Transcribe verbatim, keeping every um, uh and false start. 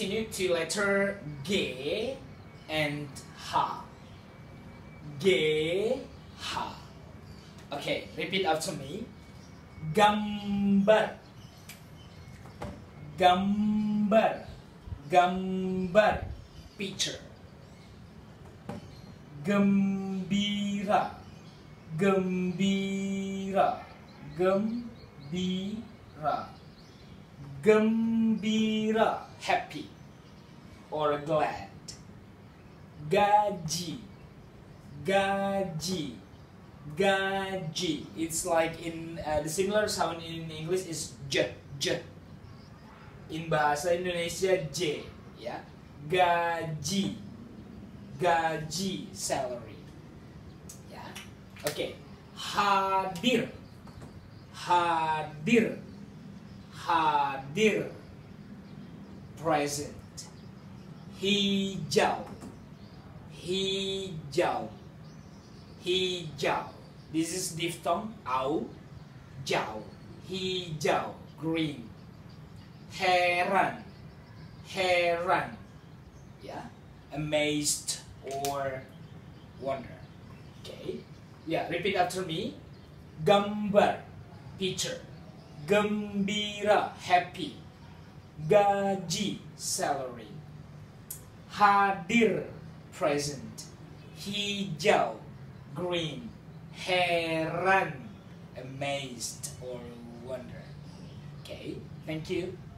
continue to letter G and H. G, H. Okay, repeat after me. Gambar. Gambar. Gambar. Picture. Gembira. Gembira. Gembira. Gembira. Happy or glad. Gaji. Gaji. Gaji. It's like in uh, the similar sound in English is j, j. In bahasa Indonesia j, ya. Gaji. Gaji, salary. Ya. Oke. Okay. Hadir. Hadir. Hadir. Present. Hijau. Hijau. Hijau. This is diphthong au. Jau. Hijau. Green. Heran. Heran. Yeah. Amazed or wonder. Okay. Yeah. Repeat after me. Gambar. Picture. Gembira. Happy. Gaji. Salary. Hadir. Present. Hijau. Green. Heran. Amazed or wonder. Okay, thank you.